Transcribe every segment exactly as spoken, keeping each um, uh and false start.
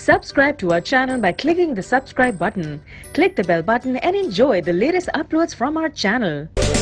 Subscribe to our channel by clicking the subscribe button. Click the bell button and enjoy the latest uploads from our channel.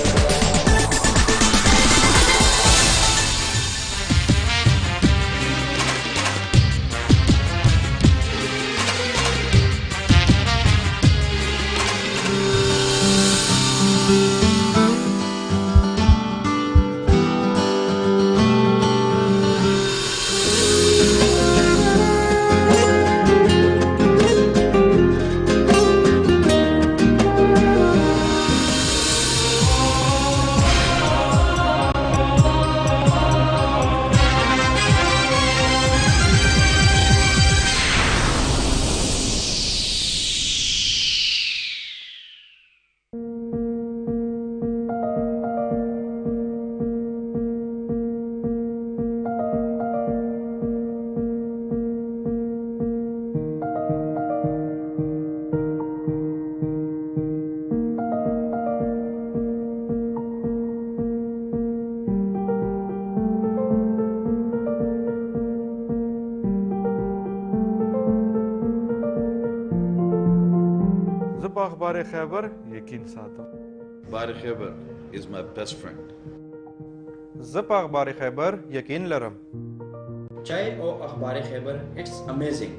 अखबार खैबर यकीन सातम अखबार Khyber is my best friend. ज़प अखबार खैबर यकीन लरम चाय और अखबार खैबर it's amazing.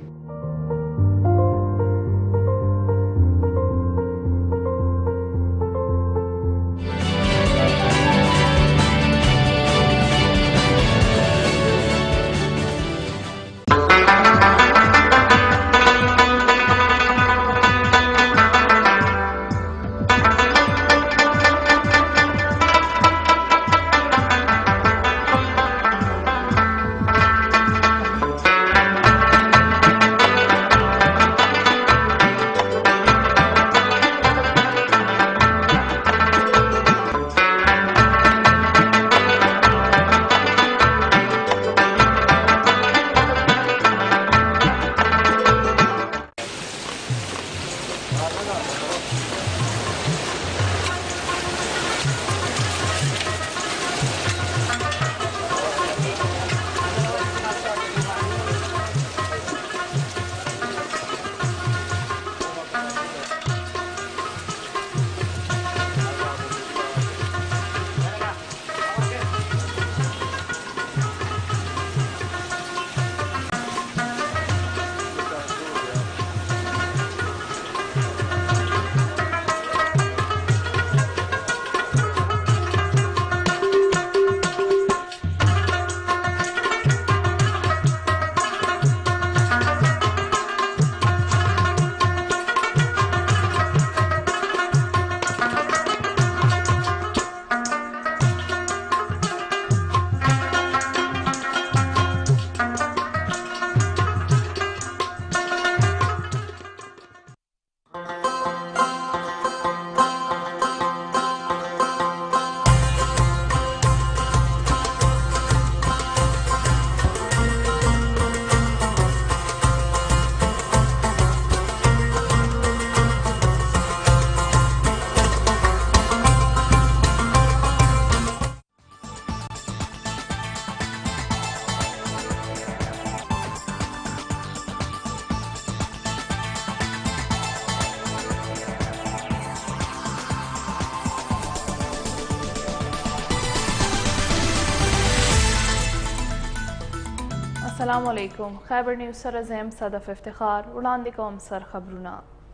अस्सलामु अलैकुम खैबर न्यूज़ सर ज़ैम सदफ इफ्तिखार वड़ांदे कोम सर खबरूना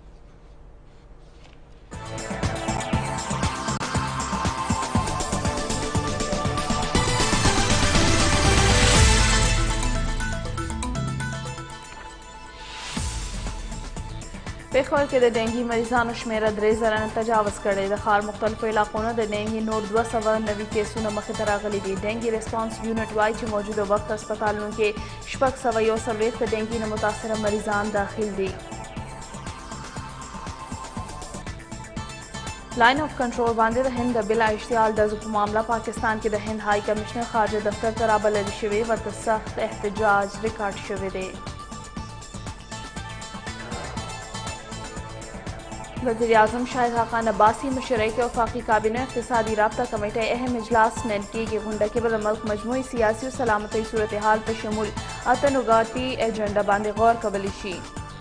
पेखवर के द डेंगी मरीजानों शमेरा द्रे ज़रा तजावज़ करे द खार मुख्तलिफ इलाकों द डेंगी नोट दो सवा नवी केसों मख तरागली दी डेंगी रिस्पांस यूनिट वाई च मौजूद वक्त अस्पतालों के शपक सवयो सवेत डेंगी न मुतासर मरीजान दाखिल दी लाइन ऑफ कंट्रोल बांधे द हिंद बिला इश्तियाल दज़ मामला पाकिस्तान के द हिंद हाई कमिश्नर खारजा दफ्तर तराबल अली शवे व सख्त एहतजाज रिकॉर्ड शवे दे वज़ीर-ए-आज़म शाहिद खान अब्बासी मुशर्रफ वफाकी काबीना इक़्तिसादी राब्ता कमेटी अहम इजलास नेटकी के गुंडा के बद मुल्क मजमूई सियासी और सलामती सूरत हाल पर शमूल اته نوګاتي ایجنډا باندې غور کولی شي.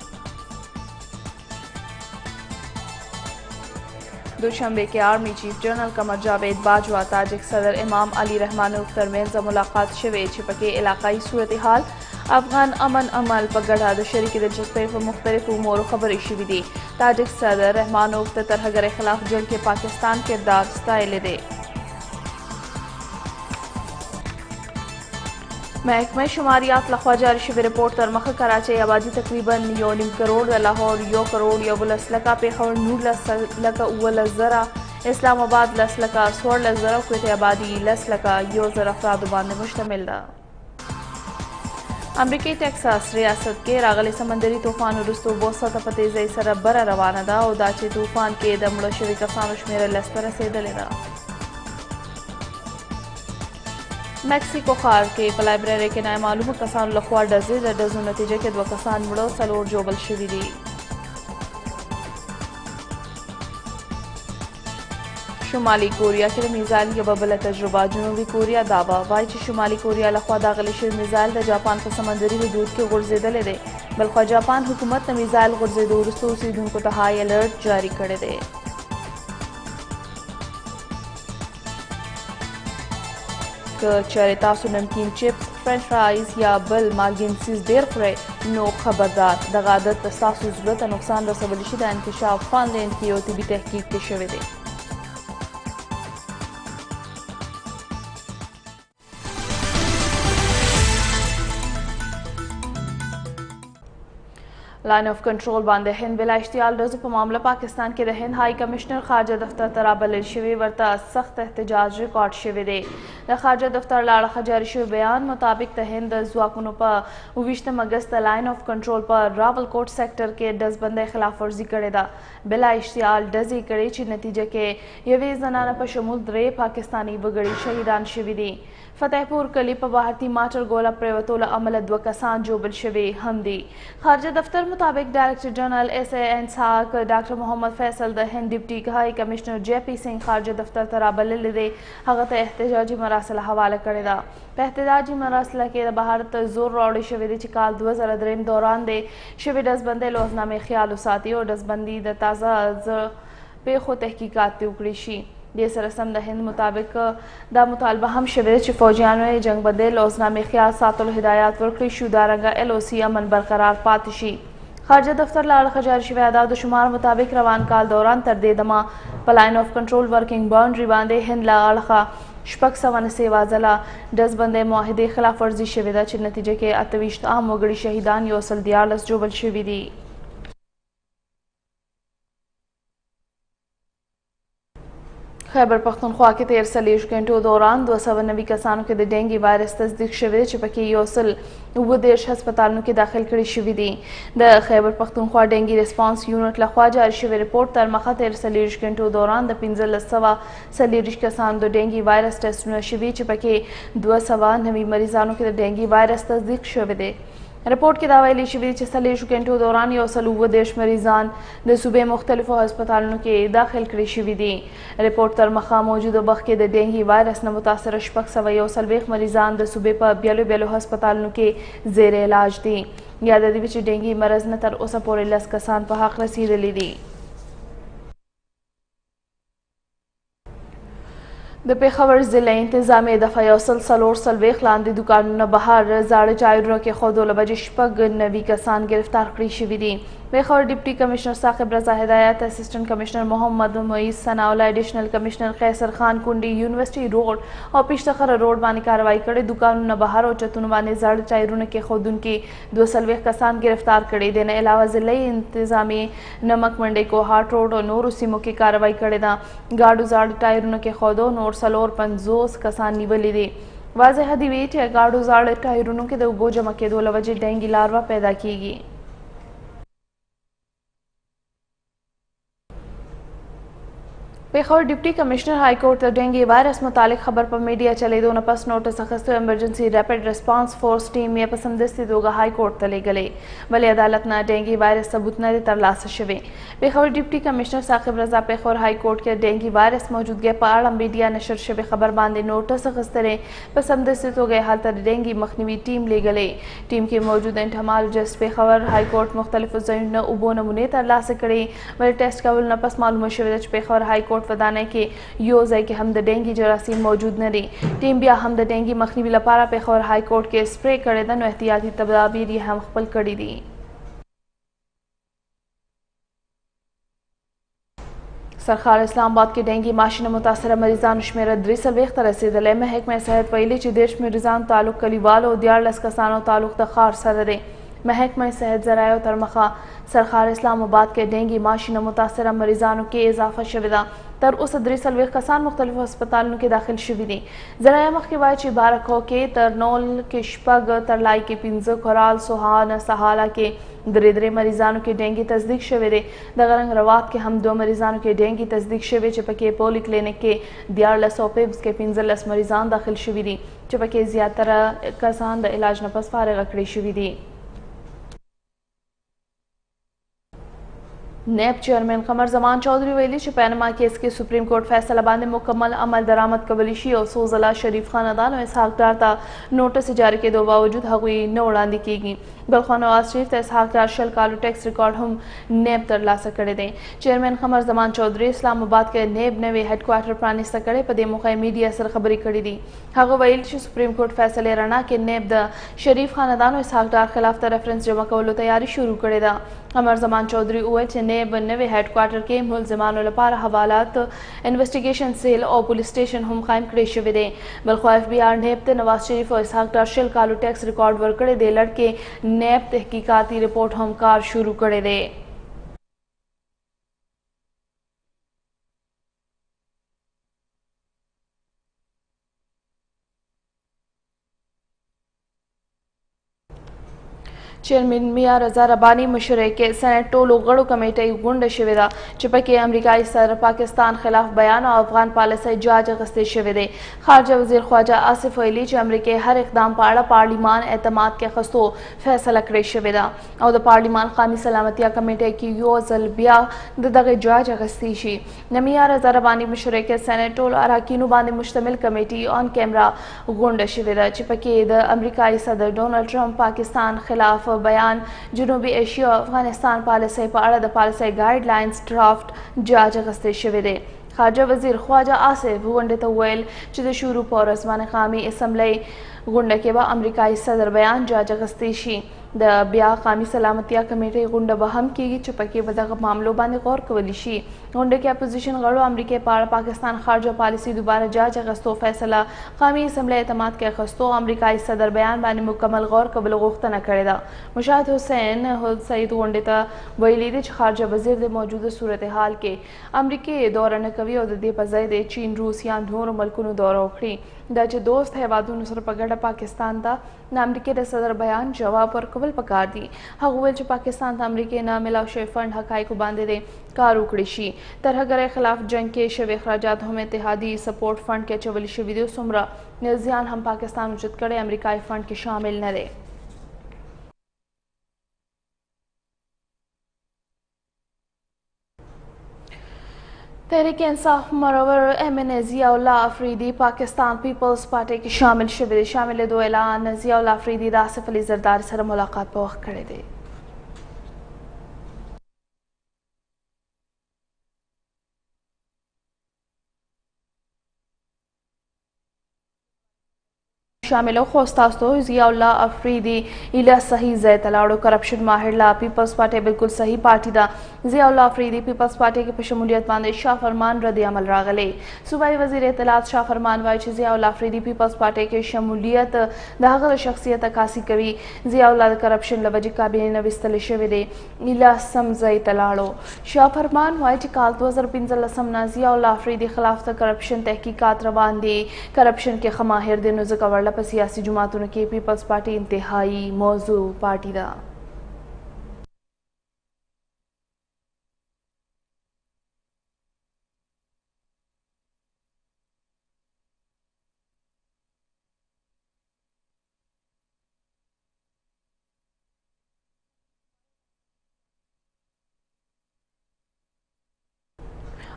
دوشنبه کې آرمی چیف جنرل قمر جاوید باجوا تاجک صدر امام علی رحمانوف ترمنځ ملاقات شوې چې پکې علاقائی صورتحال افغان امن عمل په ګډه د شریکې دلچسپۍ په مختلفو امورو خبرې شوې دي. تاجک صدر رحمانوف د ترهګرۍ خلاف جنگ کې پاکستان کردار ستایلی دی. محکمه شماریات لخوا جاری شوې رپورټ تر مخه کراچۍ آبادي تقریبا یو نیم کروڑ د لاهور یو کروڑ یولس لکه پېښور نولس لکه اوولس زره اسلام آباد لس لکه څوارلس زره او کوټې آبادي لس لکه یو زره افرادو باندې مشتمل ده. امریکای ټکساس ریاست کې راغلی سمندري طوفان وروسته اوبو سطحه په تیزۍ سره بره روانه ده او دا چې طوفان کې د مړه شوي کسانو شمېره لس ته رسېدلې ده. میکسیکو ښار کې په لایبررۍ کې نامعلومو کسانو لخوا ډزې د ډزو نتیجه کې دوه کسان مړه او څلور ژوبل شوي دي. شمالي کوریا کې د میزایل یوه بله تجربه. جنوبي کوریا دعوه وایي چې شمالي کوریا لخوا داغلی شوي میزایل د جاپان په سمندري حدود کې غورځېدلی دی. بلخوا جاپان حکومت د میزایل غورځېدو وروسته اوسیدونکو ته های الرټ جاري کړی دی. که چېرې تاسو نمکین چپس فرنچ فرایز یا بل مالګین څیز ډېر خورئ نو خبردار دغه عادت ستاسو زړه ته نقصان رسولی شي. د انکشاف فنلینډ کې یو طبي تحقیق کې شوی دی. لاین آف کنټرول باندې هند بلا اشتعال ډزو په معامله پاکستان کې د هند های کمشنر خارجه دفتر ته رابلل شوي ورته سخت احتجاج ریکارډ شوی دی. د خارجه دفتر له اړخه جاري شوي بیان مطابق د هند د ځواکونو په اوویشتم اګست د لاین آف کنټرول په راولکوټ سیکټر کې ډزبندۍ خلاف ورزي کړې ده. بلا اشتعال ډزې کړې چې نتیجه کې یوې زنانه په شمول درې پاکستاني وګړي شهیدان شوي دي. فتحپور کلی په بهارتي ماټر ګوله پرېوتو له امله دوه کسان جوبل شوي هم دي. خارجه دفتر مطابق ډایرکټر جنرال ایس اے انسحاق ډاکټر محمد فیصل د هند ډیپټي های کمشنر جے پی سنگھ خارجه دفتر ته رابللی دی. هغه ته احتجاجي مراسله حواله کړې ده. په احتجاجي مراسله کې د بهارت زور راوړی شوی دی چې کال دوه زره درېیم دوران دی شوې ډزبندۍ لوزنامې خیال وساتي او ډزبندي د تازه پیښو تحقیقات ترې وکړي شي. دې سره سم د هند مطابق دا مطالبه هم شوې ده چې فوجیانو یې جنګ بندۍ لوزنامې خیال ساتلو هدایات ورکړي شي. دارنګه ایل او سی امن برقرار پاتې شي. خارجه دفتر له اړخه جاري شوي اعدادو شمار مطابق روان کال دوران تر دې دمه په لاین آف کنټرول ورکینګ باونډري باندې هند له اړخه شپږ سوه نسیوا ځله ډزبندۍ معاهدې خلاف ورزي شوې ده چې نتیجه کې اته ویشت عام وګړي شهیدان یو سل دیارلس جوبل شوي دي. خیبر پختونخوا کې تیر څلوېښت غنټو دوران دوه سوه نوي کسانو کې د ډینګي وایرس تصدیق شوی دی چې پکې یو سل اووه دېرش هسپتالونو کې داخل کړي شوي دي. د خیبر پختونخوا ډینګي ریسپانس یونټ لخوا جاري شوی رپورټ تر مخه تیر څلوېښت غنټو دوران د پنځلس سوه څلېرویشت کسانو د ډینګي وایرس ټسټونه شوي چې پکې دوه سوه نوي مریضانو کې د ډینګي وایرس تصدیق شوی دی. رپورټ کې دا ویلي شوي چې څلوېښت غنټو دوران یو سل اووه دېرش مریضان د صوبې مختلفو هسپتالونو کې داخل کړي شوي دي. رپورټ تر مخه موجوده وخت کې د ډینګي وایرس نه متاثره شپږ سوه یو څلوېښت مریضان د صوبې په بیلو بیلو هسپتالونو کې زیر علاج دي. یاد دې وي چې ډینګي مرض نه تر اوسه پورې لس کسان په حق رسېدلي دي. د پېښور ضلع انتظامیې دفعه یو سل څلور څلوېښت لاندې دوکانونه بهر زاړه ټایرونه کېښودو له وجې شپږ نوي کسان ګرفتار کړي شوي دي. پېښور ډیپټي کمشنر ثاقب رضا هدایت، اسسټنټ کمشنر محمد معیز ثناءالله، ایډیشنل کمشنر قیصر خان کونډي، یونیورسټي روډ او پیشتخره روډ باندې کاروایی کړې. دوکانونه بهر او چتونو باندې زاړه ټایرونه کېښودونکي دوه څلوېښت کسان ګرفتار کړي. د نه علاوه ضلعي انتظامیې نمک منډۍ کوهاټ روډ او نورو سیمو کې کاروایی کړې ده. ګاډو زاړه ټایرونه کېښودو نور څلور پنځوس کسان نیولي دي. واضح دي وي چې ګاډو زاړه ټایرونو کې د اوبو جمع کېدو له وجې ډینګي لاروا پیدا کیږي. Peshawar deputy commissioner high court ته ډینګي وایرس متعلق خبر په میډیا چلیدو نه پس نوټس اخیستو ایمرجنسي ریپډ ریسپانس فورس ټیم یې په سمدستي توګه هائی کورټ ته لیږلې ولې عدالت نه ډینګي وایرس ثبوت نه دی ترلاسه شوی. پیښور ډیپټي کمشنر ثاقب رضا پیښور هائی کورټ کې ډینګي وایرس موجودګۍ په اړه میډیا نشر شوی خبر باندې نوټس اخیستلې په سمدستي توګه هلته د ډینګي مخنیوي ټیم لیږلې. ټیم کې موجود انټمالوجسټ پیښور هائی کورټ مختلفو ځایونو اوبو نمونې ترلاسه کړې ولې ټیسټ کول نه پس معلومه شوې ده چې پیښور هائی کورټ ودانۍ کې یو ځای کې هم د ډینګي جراثیم موجود نه دي. ټیم بیا هم د ډینګي مخنیوي لپاره پیښور هائی کورټ کې سپری کړی ده نو احتیاطي تدابیر یې هم خپل کړي دي. سرخار اسلام آباد کې ډینګي ماشینه متاثره مریضانو شمیره درې څلوېښت ته رسېدلی. محکمه صحت ویلي چې دېرش مریضانو تعلق کلیوالو او دیارلس کسانو تعلق د ښار سره دی. محکمه صحت ذرایعو تر مخه سرخار اسلام آباد کې ډینګي ماشینه متاثره مریضانو کې اضافه شوې ده. تر اوسه درې څلوېښت کسان مختلفو هسپتالونو کې داخل شوي دي. ذرایع مخکې وایي چې بارکو کې ترنول کې شپږ، ترلای کې پنځه، کورال، سوهان، سهاله کې درې درې مریضانو کې ډینګي تصدیق شوی دی. دغه رنګ روات کې هم دوه مریضانو کې ډینګي تصدیق شوی چې پکې پولی کلینک کې دیارلس او پیبز کې پنځلس مریضان داخل شوي دي چې پکې زیاتره کسان د علاج نه پس فارغه کړي شوي دي. نیب چیئرمین قمر زمان چودھری ویلي چې پانما کیس کې سپریم کورټ فیصله باندې مکمل عمل درآمد کولی شي او څو ځله شریف خاندان او اسحاق ډار ته نوټس جاری کېدو باوجود هغوی نه وړاندې کیږي. بل خوا نواز شریف ته اسحاق ډار شل کالو ټیکس ریکارډ هم نیب ترلاسه کړی دی. چیئرمین قمر زمان چودھری اسلام آباد کې نیب نوی هډ کوارټر پرانیسته کړی. په دې موخه میډیا سره خبرې کړې دي. هغه ویل چې سپریم کورټ فیصلې رڼا کې نیب د شریف خاندان او اسحاق ډار خلاف ته ریفرنس جمع کولو تیاری شروع کړې ده. قمر زمان چودھری وویل چې نیب نوی هډ کوارټر کې ملزمانو لپاره حوالات انویسټیګیشن سیل او پولیس سټیشن هم قایم کړی شوی دی. بلخوا اف بی آر نیب ته نواز شریف او اسحاق ډار شل کالو ټیکس ریکارډ ورکړی دی. لړکې نیب تحقیقاتي رپورټ هم کار شروع کړی دی. چیئرمین میا رضا ربانی مشرۍ کې سینټ ټولو غړو کمیټۍ غونډه شوې ده چې پکې امریکایي صدر پاکستان خلاف بیان او افغان پالیسۍ جاج اخیستل شوی دی. خارجه وزیر خواجه آصف ویلي چې امریکې هر اقدام په اړه پارلیمان اعتماد کې اخیستو فیصله کړې شوې ده او د پارلیمان قومي سلامتیا کمیټۍ کې یو ځل بیا د دغه جاج اخیستی شي. د میا رضا ربانی مشرۍ کې سینټ ټولو اراکینو باندې مشتمل کمیټې آن کیمرا غونډه شوې ده چې پکې د امریکایي صدر ډونالډ ټرمپ پاکستان خلاف بیان، جنوبي ایشیا او افغانستان پالیسۍ په اړه د پالیسۍ ګایډ لاینز ډرافټ جاج اخیستل شوی دی. خارجه وزیر خواجه آصف غونډې ته وویل چې د شروع په ورځ باندې قومي اسمبلۍ غونډه کې به امریکایي صدر بیان جاج اخیستی شي. د بیا قومي سلامتیا کمیټۍ غونډه به هم کیږي چې پکې به دغه معاملو باندې غور کولی شي. غونډه کې اپوزیشن غړو امریکې په اړه پاکستان خارجه پالیسي دوباره جاج اخیستو فیصله قومي اسمبلۍ اعتماد کې اخیستو امریکایي صدر بیان باندې مکمل غور کولو غوښتنه کړې ده. مشاهد حسین سعید غونډې ته ویلي دي چې خارجه وزیر د موجوده صورتحال کې امریکې دوره نه کوي او د دې په ځای د چین، روس یا نورو ملکونو دوره وکړي. دا چې دوست هیوادونو سره په ګډه پاکستان ته د امریکې د صدر بیان جواب ورکول پکار دي. هغه وویل چې پاکستان ته امریکې نه میلاو شوی فنډ حقایقو باندې کار وکړی شي. ترهګرۍ خلاف جنګ کې شوي اخراجات هم اتحادي سپورټ فنډ کې اچولی شوي دي. څومره زیان هم پاکستان وجود کړی امریکایي فنډ کې شامل نه دی. تحریک انصاف مرور ایم این ضیاء الله افریدی پاکستان پیپلز پارټۍ کې شامل شوی دی. شاملېدو اعلان ضیاء الله افریدي د آصف علي زرداري سره ملاقات په وخت کړی دی. شامل خو تاسو ضیاء الله افریدي اله صحیح ځای ته لاړو. کرپشن ماهر لا پیپلز پارټۍ بالکل صحیح پارټي ده. ضیاء الله افریدي پیپلز پارټۍ کې په شمولیت باندې شاه فرمان رد عمل راغلی. صوبایي وزیر اطلاعات شاه فرمان وایي چې ضیاء الله افریدي پیپلز پارټۍ کې شمولیت د هغه شخصیت عکاسي کوي. ضیاء الله د کرپشن له وجې کابینې نه ویستلی شوی دی. اله سم ځای ته لاړو. شاه فرمان وایي چې کال دوه زره پنځلسم نه ضیاء الله افریدي خلاف د کرپشن تحقیقات روان دي. کرپشن کې ښه ماهر دی نو ځکه ورله په سیاسي جماعتونو کې پیپلز پارټي انتهایی موضوع پارټي ده.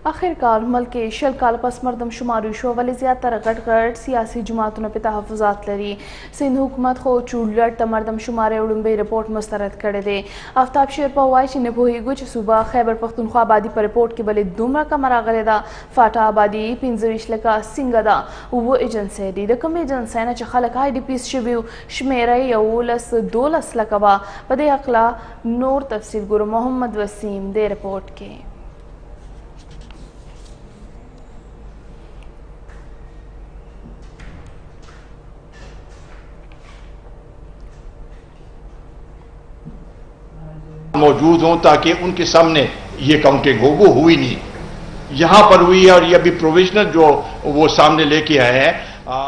آخرکار ملک کې شل کال پس مردم شماري شو ولې زیاتره غټ غټ سیاسي جماعتونه په تحفظات لري. سند حکومت خو چورلټ ته مردم شماري وړاندې رپورټ مسترد کړی دی. آفتاب شیرپا وایي چې نه پوهېږو چې صوبه خیبر پښتونخوا آبادي په رپورټ کې ولې دومره کمه راغلې ده. فاټا آبادي پنځه ویشت لکه څنګه ده اووه ایجنسۍ دي. د کومې ایجنسۍ نه چې خلک آی ډي پیس شوي شمېره یولس دولس لکه وه. په دې هکله نور تفصیل ګورو محمد وسیم دې رپورټ کې. मौजूद हों ताकि उनके सामने ये काउंटिंग हो, वो हुई नहीं, यहाँ पर हुई है और ये अभी प्रोविजनल जो वो सामने लेके आए हैं.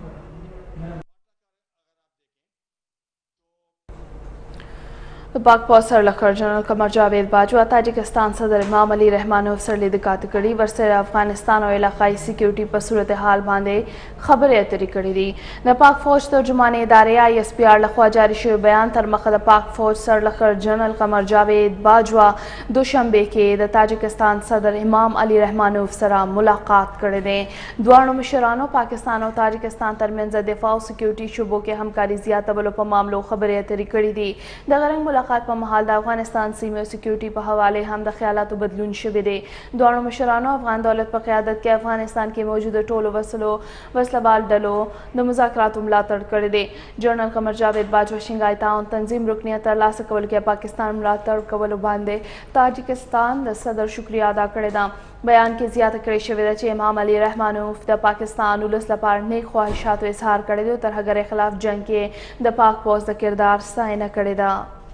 पाक फौज सरलखर जनरल कमर जावेद बाजवा ताजिकिस्तान सदर इमाम अली रहमानोफ सर लिदकात कड़ी वर्सर अफगानिस्तान और इलाकाई सिक्योरिटी पर सूरत हाल बांधे खबर अतरी कड़ी दी. द पाक फौज तर्जुमान इदारे आई एस पी आर लखवा जारी शुरू बयान तर मखद पाक फौज सरलखर जनरल कमर जावेद बाजवा दोशंबे के द ताजिकिस्तान सदर इमाम अली रहमानोफ सरा मुलाकात करे दे. दुआनो मशरानो पाकिस्तान और ताजिकिस्तान तरमियान दिफा और सिक्योरिटी शुबों के हमकारी ज़्यादा पर मामलों खबर अतरी कड़ी दी. दगरंग मुलाकात पर महाल द अफगानिस्तान सीमा सिक्योरिटी पर हवाले हम द ख्यालात बदलून शुबे दे. दोनों मशरानो अफगान दौलत पर क़यादत के अफगानिस्तान के मौजूदा टोलो वसलो वसलाबाल डलो द मुज़ाकरात मुलातड़ कर दे. जनरल कमर जावेद बाजवा शिंगाई ताउन तंजीम रुकनियत लास कवल के पाकिस्तान मुलातड़ कवल बांधे ताजिकिस्तान द सदर शुक्रिया अदा करे दा. बयान के ज़्यादा करे शवेदा चे इमाम अली रहमानोफ द पाकिस्तान उलस लपार नेक ख्वाहिशात इजहार करे दो तरह गरे खिलाफ जंग के द पाक फौज द किरदार साइना करे दा.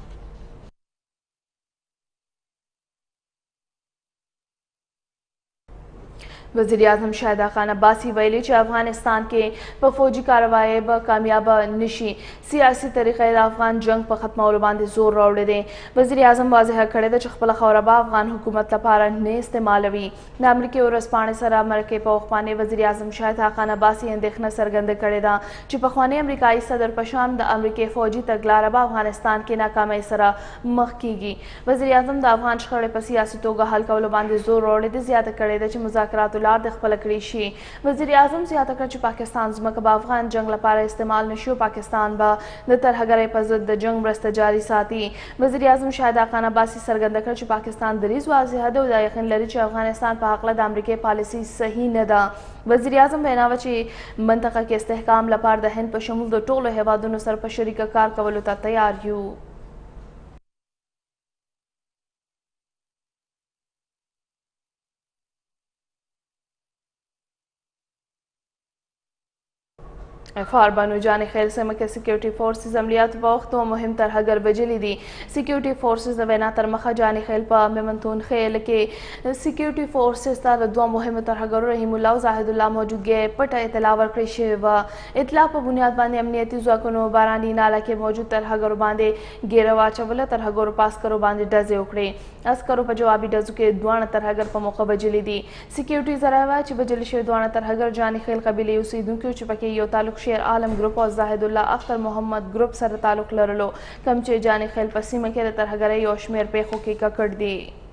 वज़ीर आज़म शाहिदा खान अब्बासी वैली च अफगानिस्तान के पर फौजी कार्रवाई ब कामयाब निशी सियासी तरीक़े अफगान जंग पर ख़त्म बांधे जोर रावड़े दे. वज़ीर आज़म वाज़ह करे द खपल खौरबा अफगान हुकूमत लपारा ने इस्तेमालवी न अमरीकी और रसपाने सरा मरके पौखपाने. वज़ीर आज़म शाहिदा खान अब्बासी अंदेखना सरगंद करे दा च पखवाने अमरीकाई सदर पशाम द अमरीकी फौजी तगलारबा अफगानिस्तान के नाकामी सरा मख कीगी. वज़ीर आज़म द अफगान शखड़े पर सियासी तोगा हल कवल बांधे जोर रावड़े दे. ज़्यादा करे द च मुज़ाकरात शी वज़ीर आज़म ज़्यादा कर पाकिस्तान ज़मक अफगान जंग लपारा इस्तेमाल नशो पाकिस्तान बा द तरहगरे पर ज़िद जंग ब्रस्त जारी साथी. वज़ीर आज़म शाहिदा खान अब्बासी सरगंद कर पाकिस्तान दरीज वाज़ह द यकीन लरी च अफगानिस्तान पर हक़ला द अमरीकी पॉलिसी सही न दा. वज़ीर आज़म बेनावा ची मंतक़ा के इस्तेहकाम लपार द हिंद पर शमूल द टोलो हेवादुन सर पर शरीक कार कवलो ता तैयार यू. फार बानो जाने खैर से मके सिक्योरिटी फोर्सेस अमलियात वक्त व मुहिम तरह गर बजली दी. सिक्योरिटी फोर्सेस वैना तरमखा जाने खैल पा मेमनतून खेल के सिक्योरिटी फोर्सेस तार दुआ मुहिम तरह गर रहीमुल्लाह जाहिदुल्लाह मौजूद गे पट इतलावर कृषि व इतला पर बुनियाद बांधे अमनियती जुआकनो बारानी नाला के मौजूद तरह गर बांधे गेरवा चवला तरह गर पास करो बांधे डजे उखड़े अस्करो पर जवाबी डजू के दुआना तरह गर पर मौका बजली दी. सिक्योरिटी जरावा च बजली शे दुआना तरह गर जाने खैल कबीले उसीदू क्यों चुपके यो तालुक शेर आलम ग्रुप और जाहिदुल्लाह अख्तर मोहम्मद ग्रुप सर तालुक लरलो कमचे जाने खैल पसीम के तरह गरे योशमेर पेखो की ककड़ दी.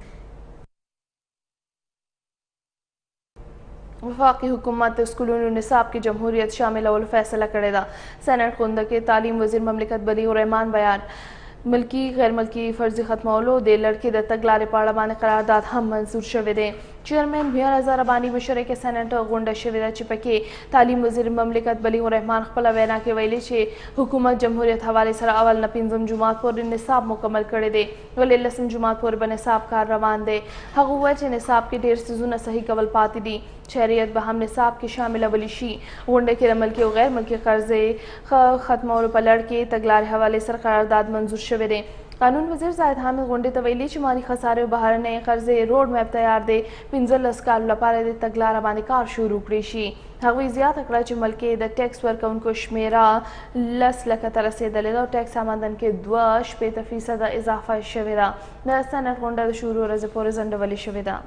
वफाकी हुकूमत स्कूलों निसाब की जमहूरियत शामिल और फैसला करेगा. सेनेट खुंद के तालीम वजीर ममलिकत बलीउर रहमान बयान मिल्की गैर मिल्की फर्जी खत्मौलो दे लड़के द तगलारे पाड़ा बाने करारदाद हम मंजूर शवे दे. चेयरमैन भियार हजार अबानी मशरे के सेनेट गुंडा शवेदा चिपके तालीम वजीर ममलिकत बलीउर रहमान खपला वैना के वैले छे हुकूमत जमहूरियत हवाले सर अवल नपिंजम जुमात पर निसाब मुकम्मल करे दे वले लसन जुमात पर बनिसाब कार रवान दे. हगुवा चे निसाब के ढेर सीजुना सही कवल पाती दी. शहरियत बहम निसाब के शामिल अवलिशी गुंडे के मल्की और गैर मल्की कर्जे खत्म और पलड़ के तगलार हवाले सर करारदाद मंजूर शवे दे. कानून वजीर जाहिद हामिद गुंडे तवैली चमारी खसारे बहार ने कर्जे रोड मैप तैयार दे पिंजल अस्कार लपारे दे तगलार बानी कार शुरू करीशी. हवी ज़्यादा अकड़ा चमल के द टैक्स वर्क उनको शमेरा लस लख तरसे दले और टैक्स आमदन के द्वश पे फीसद इजाफा शवेदा द सेनेट गुंडा शुरू रज पोरजंड वली शवेदा.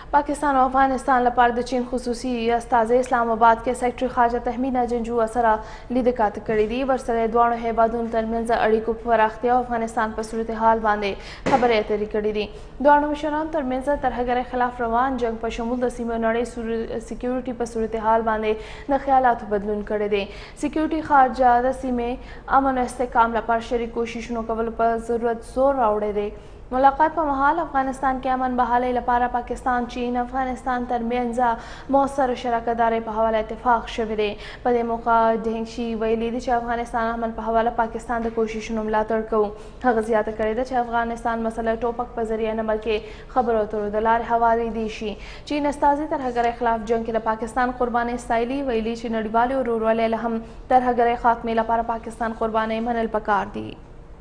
پاکستان او افغانستان لپاره د چین خصوصي استازي اسلام آباد کې سیکرټري خارجه تحمینا جنجو سره لیدنه کاته کړې دي. ورسره دواړو هیوادونو ترمنځ اړیکو په پراختیا او افغانستان په صورتحال باندې خبرې اترې کړې دي. دواړو مشرانو ترمنځ ترهګرۍ خلاف روان جنگ په شمول د سیمه نړۍ سکیورټي په صورتحال باندې د خیالاتو بدلون کړی دی. سکیورټي خارجه د سیمې امن او استحکام لپاره شریک کوششونو کولو په ضرورت زور راوړی دی. ملاقات په مهال افغانستان کې امن بحالۍ لپاره پاکستان چین افغانستان ترمنځ مؤثر شراکتدارۍ په حواله اتفاق شوی دی. په دې موقع ډینګ شي ویلي دي چې افغانستان امن په حواله پاکستان د کوششونو ملاتړ کوو. هغه زیاته کړې ده چې افغانستان مسله ټوپک په ذریعه نه بلکې خبرو اترو د لارې هواریدی شي. چین استازي ترهګرۍ خلاف جنګ کې د پاکستان قربانۍ ستایلي، ویلي چې نړیوالې ورورولۍ له هم ترهګرۍ خاتمې لپاره پاکستان قربانۍ منل پکار دي.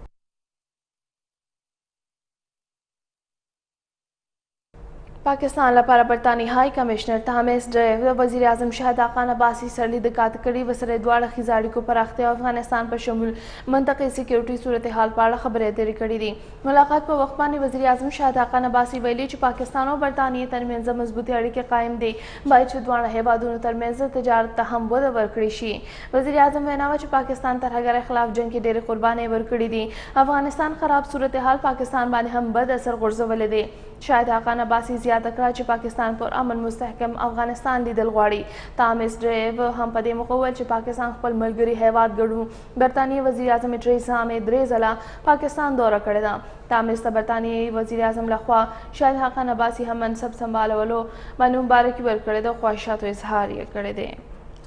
پاکستان لپاره برطانوي های کمشنر تامس ډریو د وزیر اعظم شاهد خان عباسي سره لیدنه کاته کړې. ورسره دواړه ښیز اړیکو پراختیا او افغانستان په شمول منطقې سکیورټي صورتحال په اړه خبرې اترې کړې دي. ملاقات په وخت باندې وزیر اعظم شاهد خان عباسي ویلي چې پاکستان او برطانیې ترمنځ مضبوطې اړیکې قایم دي، باید چې دواړه هیوادونو ترمنځ تجارت ته هم وده ورکړي شي. وزیر اعظم وینا وه چې پاکستان ترهګرۍ خلاف جنګ کې ډېرې قربانۍ ورکړي دي. افغانستان خراب صورتحال پاکستان باندې هم بد اثر غورځولی دی. شاهد خان عباسي زیاته کړه چې پاکستان پر امن مستحکم افغانستان لیدل غواړي. تامس ډریو هم په دې موقع وویل چې پاکستان خپل ملګري هیواد ګڼو. برطانیې وزیر اعظم ټریسا مې درې ځله پاکستان دوره کړې ده. تامس ته برطانیې وزیر اعظم لخوا شاهد خان عباسي هم منصب سنبالولو باندې مبارکي ورکړې ده او خواهشاتو اظهار یې کړی دی.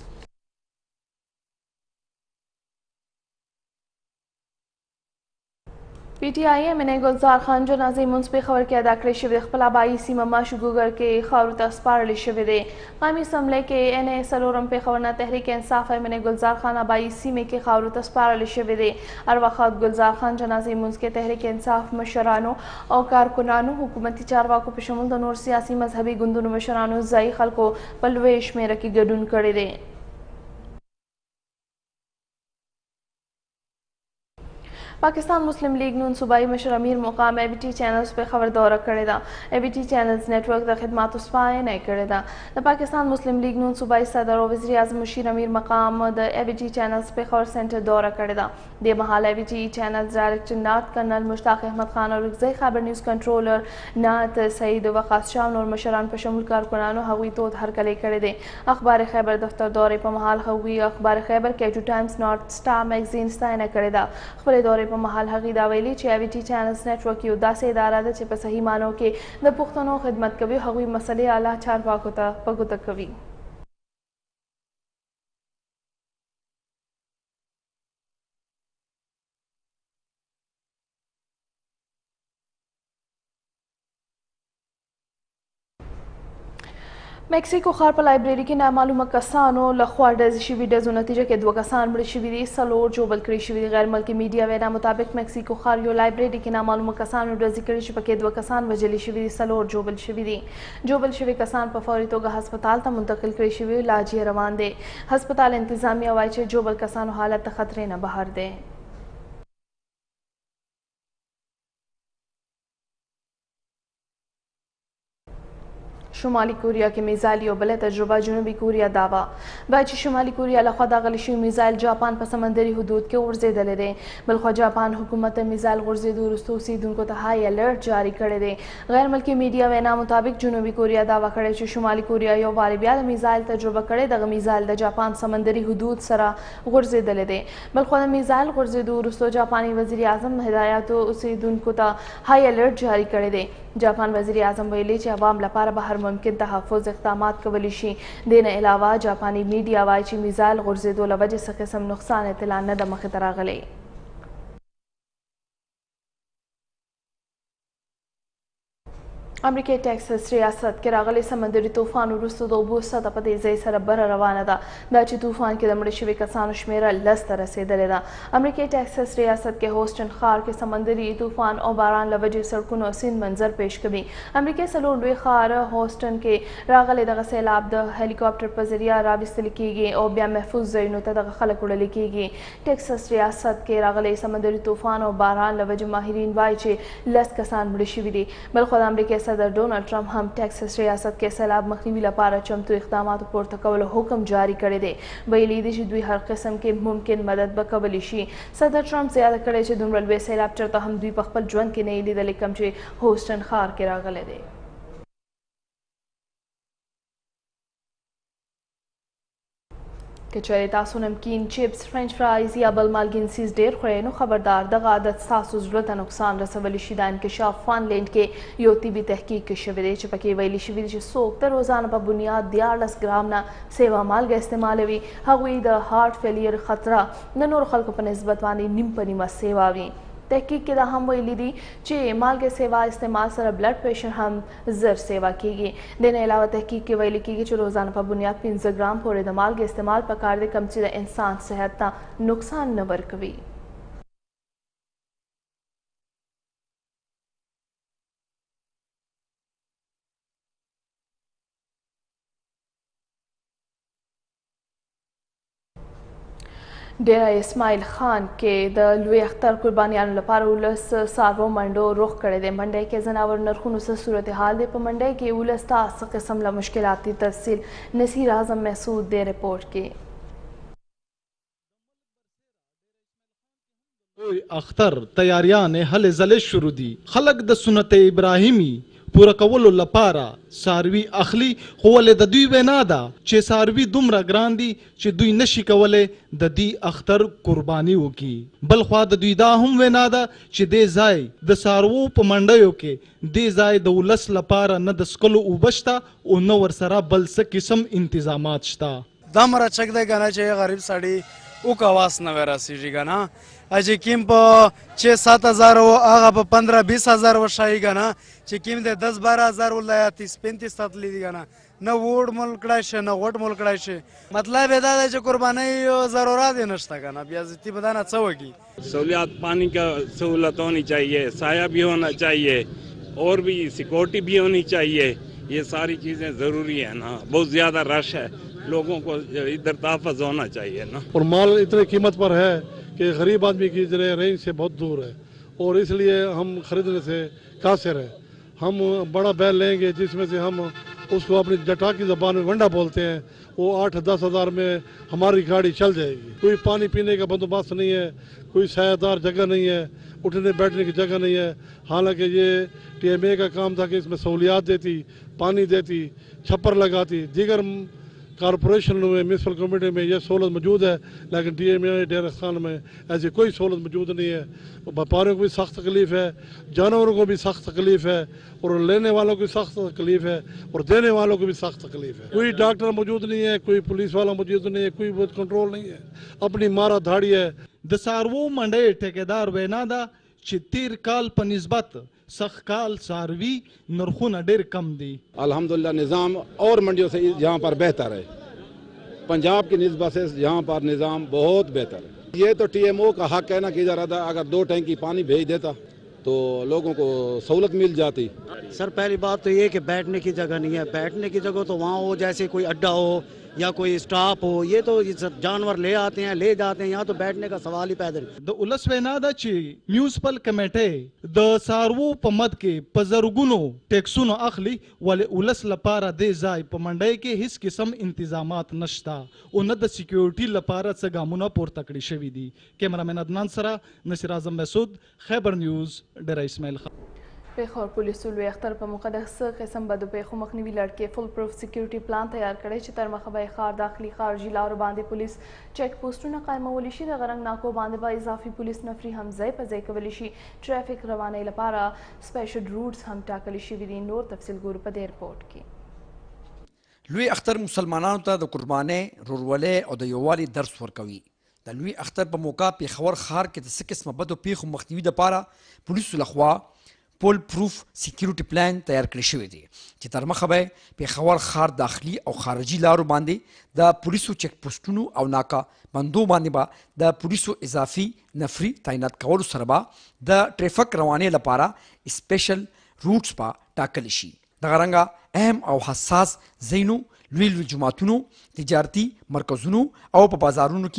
پی ټی آئی ایم نه ګلزار خان جنازې مونځ پېښور کې ادا کړی شوی. خپل آبایي سیمه ماشوګوګر کې خاورو ته سپارلی شوی دی. قومي اسمبلی کې ان ای څلورم پېښور نه تحریک انصاف ایم نه ګلزار خان آبایي سیمې کې خاورو ته سپارلی شوی دی. ارواښاد ګلزار خان جنازې مونځ کې تحریک انصاف مشرانو او کارکنانو، حکومتي چارواکو په شمول د نور سیاسي مذهبي ګوندونو مشرانو، ځایي خلکو په لویه شمېره کې ګډون کړی دی. پاکستان مسلم لیگ نون صوبائی مشر امیر مقام اے بی ٹی چینلز په خبر دوره کړې ده. اے بی ټي چینلز نیټورک د خدماتو سپارنه کړې ده. د پاکستان مسلم لیگ نون صوبائی صدر او وزیر اعظم مشیر امیر مقام د اے بی ټي چینلز په خبر سنټر دوره کړې ده. د مهال اے بی ټي چینلز ډایرکټر نات کرنل مشتاق احمد خان او رګزی خبر نیوز کنټرولر نات سعید وقاص شاه نور مشران په شمول کارکنانو هغوی تود هرکلی کړی دی. اخبار خیبر دفتر دورې په مهال هغوی اخبار خیبر کیټو ټایمز نارت سټار میگزین ستاینه کړې ده. خپل دورې په مهال هغې دا ویلي چې اے بی ټي چینلز نیټورک یو داسې اداره ده چې په صحیح معنو کې د پښتنو خدمت کوي. هغوی مسلې اعلی چارواکو ته په ګوته کوي. میکسیکو ښار په لایبرري کې نامعلومه کسانو لخوا ډزې شوي. ډزو نتیجه کې دوه کسان مړه شوي دي، څلور ژوبل کړي شوي دي. غیر ملکي میډیا وینا مطابق میکسیکو ښار یو لایبرري کې نامعلومه کسانو ډزې کړي چې پکې دوه کسان وژلي شوي دي، څلور ژوبل شوي دي. ژوبل شوي کسان په فوري توګه هسپتال ته منتقل کړي شوي، علاج یې روان دی. هسپتال انتظامیه وایي چې ژوبل کسانو حالت د خطرې نه بهر دی. شمالي کوریا کې میزایل یو بله تجربه. جنوبي کوریا دعوا باید چې شمالي کوریا لخوا داغلی شوي میزایل جاپان په سمندري حدود کې غورځېدلی دی. بلخوا جاپان حکومت د میزایل غورځېدو وروسته اوسېدونکو ته های الرټ جاري کړی دی. غیر ملکي میډیا وینا مطابق جنوبي کوریا دعوا کړې چې شمالي کوریا یو وارې بیا د میزایل تجربه کړې. دغه میزایل د جاپان سمندري حدود سره غورځېدلی دی. بلخوا د میزایل غورځېدو وروسته جاپاني وزیر اعظم هدایاتو اوسېدونکو ته های الرټ جاري کړی دی. جاپان وزیر اعظم ویلي چې عوام لپاره به هر ممکن تحفظ اقدامات کولی شي. دې نه علاوه جاپاني میډیا وایي چې میزایل غورځېدو له وجې څه قسم نقصان اطلاع نه ده مخې ته راغلی. امریکای ټکساس ریاست کې راغلی سمندري طوفان وروسته د اوبو سطحه په تیزۍ سره بره روانه ده. دا چې طوفان کې د مړه شوي کسانو شمېره لس ته رسېدلې ده. امریکای ټکساس ریاست کې هوسټن ښار کې سمندري طوفان او باران له وجې سړکونو او سیند منظر پیش کوي. امریکای څلور لوی ښار هوسټن کې راغلی دغه سیلاب د هلیکاپټر په ذریعه راویستل کیږي او بیا محفوظ ځایونو ته دغه خلک وړلی کیږي. ټکساس ریاست کې راغلی سمندري طوفان او باران له وجې ماهرین وایي چې لس کسان مړه شوي دي. بلخوا د امریکای صدر ډونالډ ټرمپ هم ټیکساس ریاست کې سیلاب مخنیوي لپاره چمتو اقداماتو پورته کولو حکم جاری کړی دی. ویلي دي چې دوی هر قسم کې ممکن مدد به کولی شي. صدر ټرمپ زیاته کړې چې دومره لوی سیلاب چېرته هم دوی په خپل ژوند کې نه یې لیدلی کوم چې هوسټن ښار کې راغلی دی. که چېرې تاسو نمکین چپس فرنچ فرایز یا بل مالګین څیز ډېر خورئ نو خبردار دغه عادت ستاسو زړه ته نقصان رسولی شي. دا انکشاف فنلینډ کې یو طبي تحقیق کې شوی دی چې پکې ویلي شوي دي چې څوک د روزانه په بنیاد دیارلس ګرام نه سیوا مالګه استعمالوي هغوی د هارټ فیلیر خطره د نورو خلکو په نسبت باندې نیم په نیمه سیوا وي. تحقیق کې دا هم ویلي دي چې مالګې سیوا استعمال سره بلډ پریشر هم زر سیوا کیږي. د نه علاوه تحقیق کې ویلي کیږي چې روزانه په بنیاد پنځه ګرام پورې د مالګې استعمال پکار دی کوم چې د انسان صحت ته نقصان نه ورکوي. ډیره اسماعیل خان کې د لوی اختر قربانیانو لپاره ولس څاروو منډو رخ کړی دی. منډی کې ځناور نرخونو څه صورتحال دی؟ په منډی کې ولس ته څه قسم له مشکلات دی؟ تفصیل نصیر اعظم محسود دی رپورٹ کې. اختر تیاریان هلې ځلې شروع دي. خلک د سنت ابراهیمي پوره کولو لپاره څاروي اخلي، خو ولې د دوی وینا ده چې څاروي دومره ګران دي چې دوی نشي کولی د دې اختر قرباني وکړي. بل خوا د دوی دا هم وینا ده چې دې ځای د څاروو په منډیو کې دې ځای د ولس لپاره نه د څښلو اوبه شته او نه ورسره بل څه قسم انتظامات شته. دا مره چک دی که نه چې غریب سړی اوکواس نه ورسیږي که نه چې کیم په چھ سات ہزار ہو آغا په پندرہ بیس ہزار ورشایی گا نا چې کیم دے دس بارہ ہزار ولا یا تیس پینتیس تات لی دی گا نا نه ووډ مول کړای شي نه غوټ مول کړای شي. مطلب دا دی چې قربانۍ ضرورت یې نشته که نه بیا زیتی به دا نه څه وکړي. سہولیات پانی کا سہولت ہونی چاہیے، سایہ بھی ہونا چاہیے اور بھی سیکورٹی بھی ہونی چاہیے. یہ ساری چیزیں ضروری ہیں نا. بہت زیادہ رش ہے، لوگوں کو ادھر تحفظ ہونا چاہیے نا. اور مال اتنے قیمت پر ہے کہ غریب آدمی کی رینج سے بہت دور ہے اور اس لیے ہم خریدنے سے قاصر ہیں. ہم بڑا بیل لیں گے جس میں سے ہم اس کو اپنی جٹا کی زبان میں ونڈا بولتے ہیں، وہ آٹھ دس ہزار میں ہماری گاڑی چل جائے گی. کوئی پانی پینے کا بندوبست نہیں ہے، کوئی سایہ دار جگہ نہیں ہے، اٹھنے بیٹھنے کی جگہ نہیں ہے. حالانکہ یہ ٹی ایم اے کا کام تھا کہ اس میں سہولیات دیتی، پانی دیتی، چھپر لگاتی. دیگر کارپوریشن میں میونسپل کمیٹی میں یہ سہولت موجود ہے، لیکن ڈی ایم اے ڈیر خان میں ایسی کوئی سہولت موجود نہیں ہے. व्यापारियों को भी सख्त तकलीफ है, जानवरों को भी सख्त तकलीफ है, और लेने वालों को भी सख्त तकलीफ है, और देने वालों को भी सख्त तकलीफ है. कोई डॉक्टर मौजूद नहीं है, कोई पुलिस वाला मौजूद नहीं है, कोई बहुत कंट्रोल नहीं है, अपनी मारा धाड़ी है. د څاروو منډۍ ټیکیدار وینا ده چې تیر کال په نسبت سخت کال څاروي نرخونه ډېر کم دي. अल्हम्दुलिल्लाह निज़ाम और मंडियों से यहाँ पर बेहतर है. पंजाब की निस्बत से यहाँ पर निज़ाम बहुत बेहतर है. ये तो टी एम ओ का हक है ना कि इधर अगर दो टैंकी पानी भेज देता तो लोगों को सहूलत मिल जाती. सर पहली बात तो ये कि बैठने की जगह नहीं है. बैठने की जगह तो वहाँ हो जैसे कोई अड्डा हो या कोई स्टाफ हो. ये तो जानवर ले आते हैं ले जाते हैं, यहाँ तो बैठने का सवाल ही पैदा नहीं. د ولس وینا ده چې میونسپل کمیټې د څاروو په مد کې په زرګونو ټیکسونو اخلي، ولې ولس لپاره دې ځای په منډۍ کې هیڅ قسم انتظامات نشته او نه د سکیورټي لپاره څه ګامونه پورته کړي شوي دي. کیمرامین عدنان سره نصیر اعظم مسعود، خیبر نیوز، ډیره اسماعیل خان. پیښور پولیسو لوی اختر په موقع د څه قسم بدو پیښو مخنیوي لړ کې فل پروف سکیورټي پلان تیار کړی چې تر مخه به ښار داخلي خارجي لارو باندې پولیس چیک پوسټونه قایمولی شي. د غرنګ ناکو باندې به اضافي پولیس نفري هم ځای په ځای کولی شي. ټرافیک روانۍ لپاره سپیشل روټس هم ټاکلی شوي دي. نور تفصیل ګورو په دې رپورټ کې. لوی اختر مسلمانانو ته د قربانۍ، رورولۍ او د یووالي درس ورکوي. د لوی اختر په موقع پیښور ښار کې د څه قسمه بدو پیښو مخنیوي دپاره پولیسو لخوا پول پروف سکیورټي پلان تیار کړی شوی دی چې تر مخه به پیښور ښار داخلي او خارجي لارو باندې د پولیسو چیک پوسټونو او ناکا بندو باندې به د پولیسو اضافي نفري تعینات کولو سره به د ټریفک روانۍ لپاره سپیشل روټس به ټاکلی شي. دغه رنګه اهم او حساس ځایونو، لوی لوی جوماتونو، تجارتي مرکزونو او په بازارونو کې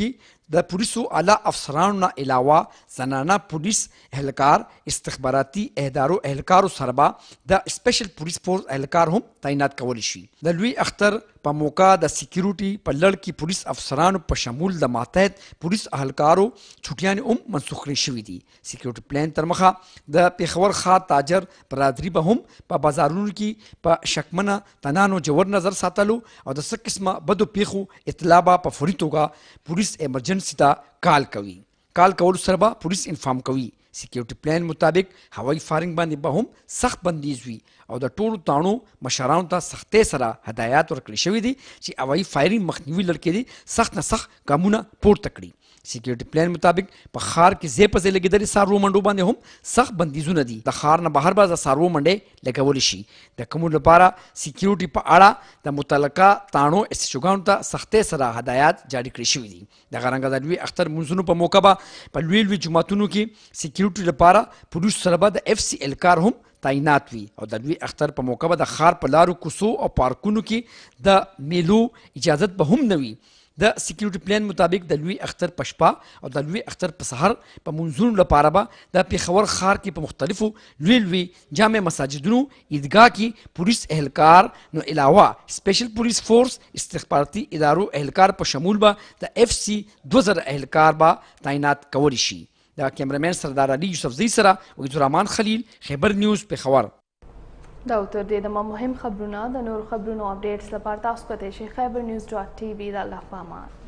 د پولیسو اعلی افسرانو نه علاوه زنانه پولیس اهلکار استخباراتي ادارو اهلکارو سره به د سپیشل پولیس فورس اهلکار هم تعینات کولی شي. د لوی اختر په موقع د سکیورټي په لړ کې پولیس افسرانو په شمول د ماتحت پولیس اهلکارو چټیان هم منسوخ کړي شوي دي. سکیورټي پلان تر مخه د پیښور ښار تاجر برادري به هم په بازارونو کې په شکمنه تنانو جوړ نظر ساتلو او د څه قسمه بدو پیښو اطلاع به په فوري توګه پولیس ایمرجنسي ته کال کوي. کال کولو سره به پولیس انفارم کوي. سکیورټي پلان مطابق هوایي فایرنګ باندې به هم سخت بندیز وي او د ټولو تاڼو مشرانو ته سختۍ سره هدایات ورکړي شوي دي چې هوایي فایرنګ مخنیوي لړ کې سخت نه سخت ګامونه پورته کړي. سکیورټي پلان مطابق په ښار کې ځای په ځای لګېدلې څاروو منډو باندې هم سخت بندیزونه دي. د ښار نه بهر به د څاروو منډې لګولی شي. د کومو لپاره سکیورټي په اړه د متعلقه تاڼو استشوګانو ته سختۍ سره هدایات جاري کړي شوي دي. دغه رنګه د لوی اختر منځونو په موقع به په لوی لوی جوماتونو کې سکیورټي لپاره پولیسو سره به د اف سی ایل کار هم تعینات وي او د لوی اختر په موقع به د ښار په لارو کوڅو او پارکونو کې د میلو اجازت به هم نه وي. د سکیورټي پلان مطابق د لوی اختر په شپه او د لوی اختر په سحر په منځونو لپاره به د پیښور ښار کې په مختلفو لوی لوی جامع مساجدونو عیدګاه کې پولیس اهلکار نو علاوه سپیشل پولیس فورس استخباراتي ادارو اهلکار په شمول به د اف سی دو زره اهلکار به تعینات کولی شي. د کیمرامین سردار علي یوسفزي سره وحید الرحمن خلیل، خیبر نیوز، پیښور. دا تر دې د مهم خبرونه د نور خبرونو اپډیټس لپاره تاسو کولی شئ خیبر نیوز ډاټ ټي وي. د الله په امان.